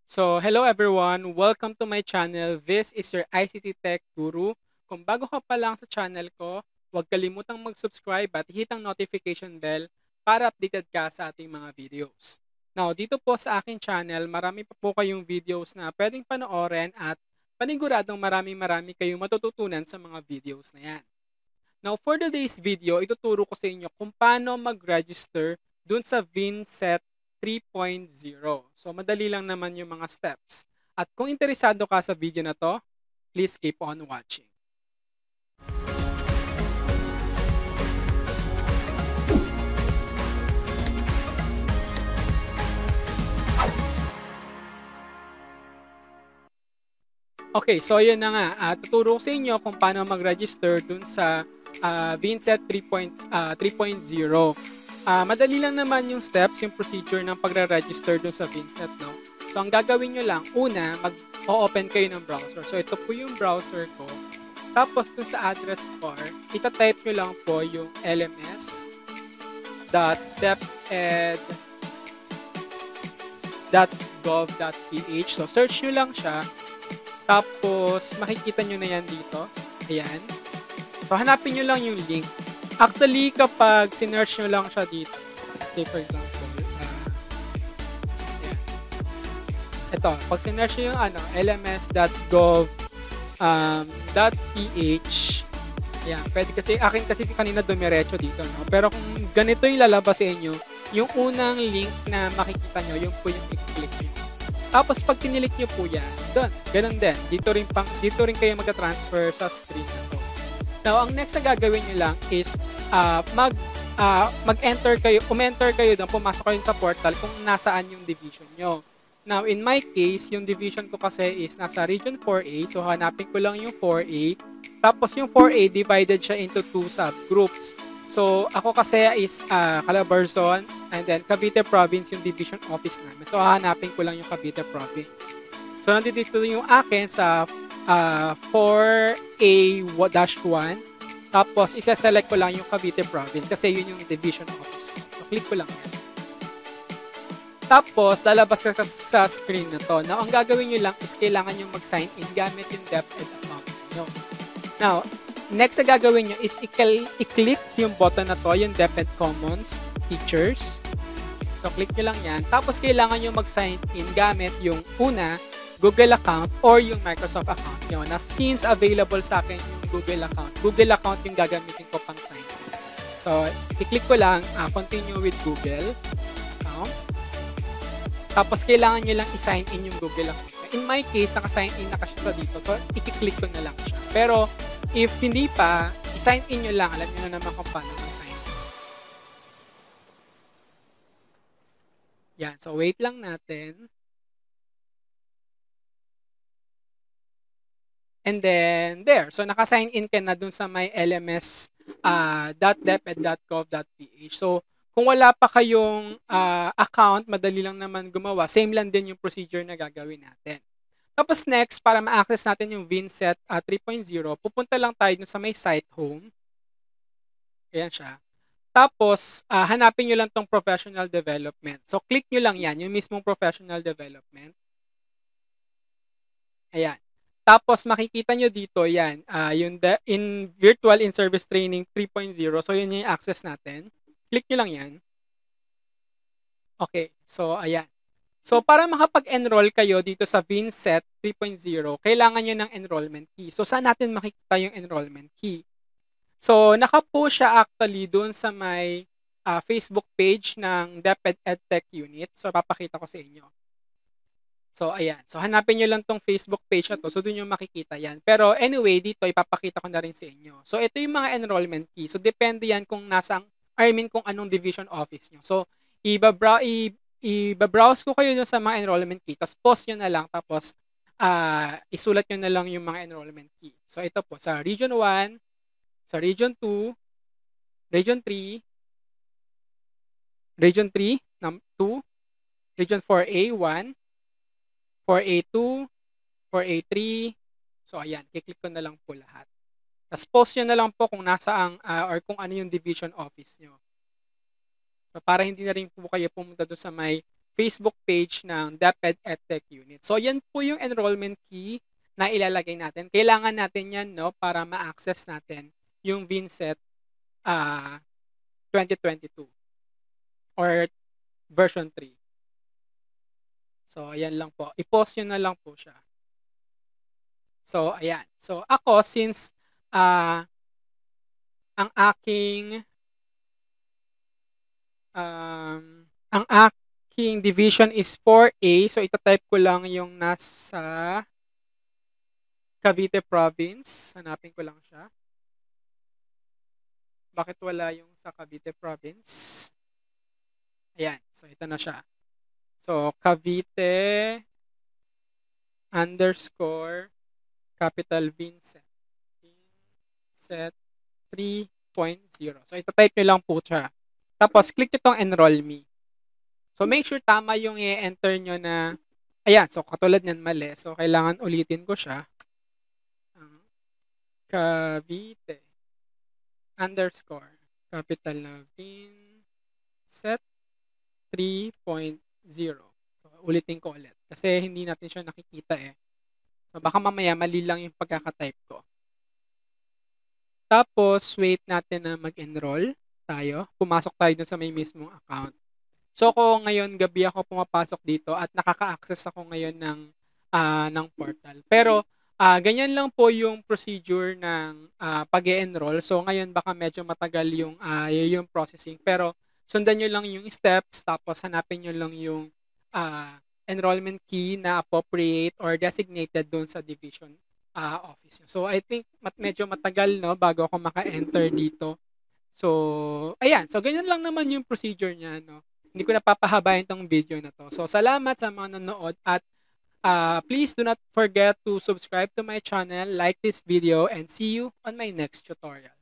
Hello everyone! Welcome to my channel. This is your ICT Tech Guru. Kung bago ka pa lang sa channel ko, huwag kalimutang mag-subscribe at hit ang notification bell para updated ka sa ating mga videos. Now, dito po sa aking channel, marami pa po kayong videos na pwedeng panoorin at paniguradong marami kayong matututunan sa mga videos na yan. Now, for today's video, ituturo ko sa inyo kung paano mag-register dun sa VinSet 3.0. So, madali lang naman yung mga steps. At kung interesado ka sa video na to, please keep on watching. Okay, so yun na nga. Tuturo ko sa inyo kung paano mag-register dun sa VinSet 3.0. Madali lang naman yung steps, yung procedure ng pagre-register dun sa VinSet, no? So, ang gagawin nyo lang, una, mag-open kayo ng browser. So, ito po yung browser ko. Tapos, dun sa address bar, itatype nyo lang po yung lms.deped.gov.ph. So, search nyo lang siya. Tapos, makikita nyo na yan dito. Ayan. So, hanapin nyo lang yung link. Actually, kapag sinearch nyo lang siya dito, say for example, ayan. Ito, pag sinearch nyo yung lms.gov.ph, ayan, pwede kasi, akin kasi kanina dumiretso dito, no? Pero kung ganito yung lalabas sa inyo, yung unang link na makikita nyo, yung po yung i-click nyo. Tapos pag kinilik nyo po yan, doon, ganun din. Dito rin kayo magka-transfer sa screen na to. Now, ang next na gagawin nyo lang is mag-enter kayo, umenter kayo doon, pumasok kayo sa portal kung nasaan yung division nyo. Now, in my case, yung division ko kasi is nasa Region 4A. So, hanapin ko lang yung 4A. Tapos, yung 4A divided siya into two subgroups. So, ako kasi is Calabarzon and then Cavite Province yung division office namin. So, hahanapin ko lang yung Cavite Province. So, nandito yung akin sa 4A-1. Tapos, isa-select ko lang yung Cavite Province kasi yun yung division office. So, click ko lang yan. Tapos, lalabas ka sa screen na to. Now, ang gagawin nyo lang is kailangan nyo mag-sign in gamit yung DepEd account nyo. Now, next na gagawin nyo is i-click yung button na to, yung DepEd Commons Features. So, click nyo lang yan. Tapos, kailangan nyo mag-sign in gamit yung una, Google account or yung Microsoft account nyo. Na since available sa akin yung Google account yung gagamitin ko pang sign in. So, i-click ko lang, continue with Google account. Tapos, kailangan nyo lang i-sign in yung Google account. In my case, naka-sign in na kasi sa dito. So, i-click ko na lang siya. Pero, if hindi pa, i-sign in nyo lang. Alam nyo na naman kung paano mag-sign in. Yan. So, wait lang natin. And then, there. So, naka-sign in ka na dun sa may lms.deped.gov.ph. So, kung wala pa kayong account, madali lang naman gumawa. Same lang din yung procedure na gagawin natin. Tapos next, para ma-access natin yung VinSet 3.0, pupunta lang tayo dun sa may site home. Ayan siya. Tapos, hanapin nyo lang tong professional development. So, click nyo lang yan, yung mismong professional development. Ayan. Tapos, makikita nyo dito, yan, yung in Virtual In-Service Training 3.0. So, yun yung access natin. Click nyo lang yan. Okay. So, ayan. So, para makapag-enroll kayo dito sa VinSet 3.0, kailangan nyo ng enrollment key. So, saan natin makikita yung enrollment key? So, naka-post siya actually doon sa may Facebook page ng DepEd EdTech Unit. So, papakita ko sa inyo. So, ayan. So, hanapin nyo lang tong Facebook page na to. So, doon yung makikita yan. Pero anyway, dito ipapakita ko na rin sa inyo. So, ito yung mga enrollment key. So, depende yan kung kung anong division office nyo. So, i-browse ko kayo dun sa mga enrollment key. Tapos, post nyo na lang. Tapos, isulat nyo na lang yung mga enrollment key. So, ito po. Sa Region 1, sa Region 2, Region 3, Region 3, 2, Region 4A, 1, 4A2, 4A3. So, ayan. Kiklik ko na lang po lahat. Tapos, post nyo na lang po kung nasaan or kung ano yung division office nyo. So, para hindi na rin po kayo pumunta doon sa may Facebook page ng DepEd EdTech Unit. So, yan po yung enrollment key na ilalagay natin. Kailangan natin yan, no, para ma-access natin yung VNSET 2022 or version 3. So, ayan lang po. I-post nyo na lang po siya. So, ayan. So, ako, since ang aking division is 4A, so itatype ko lang yung nasa Cavite Province. Hanapin ko lang siya. Bakit wala yung sa Cavite Province? Ayan. So, ito na siya. So, Cavite _ capital Vincent. Vincent 3.0. So, ito-type nyo lang po siya. Tapos, click itong enroll me. So, make sure tama yung i-enter nyo na, ayan, so katulad niyan mali. So, kailangan ulitin ko siya. Cavite _ capital na Vincent 3.0. So, ulitin ko ulit. Kasi hindi natin siya nakikita eh. So, baka mamaya mali lang yung pagkakatype ko. Tapos, wait natin na mag-enroll tayo. Pumasok tayo dun sa may mismong account. So, ako ngayon, gabi ako pumapasok dito at nakaka-access ako ngayon ng portal. Pero, ganyan lang po yung procedure ng pag-e-enroll. So, ngayon baka medyo matagal yung processing. Pero, sundan nyo lang yung steps, tapos hanapin nyo lang yung enrollment key na appropriate or designated doon sa division office. So, I think medyo matagal, no, bago ako maka-enter dito. So, ayan. So, ganyan lang naman yung procedure niya, no. Hindi ko napapahabayan tong video na to. So, salamat sa mga nanonood at please do not forget to subscribe to my channel, like this video, and see you on my next tutorial.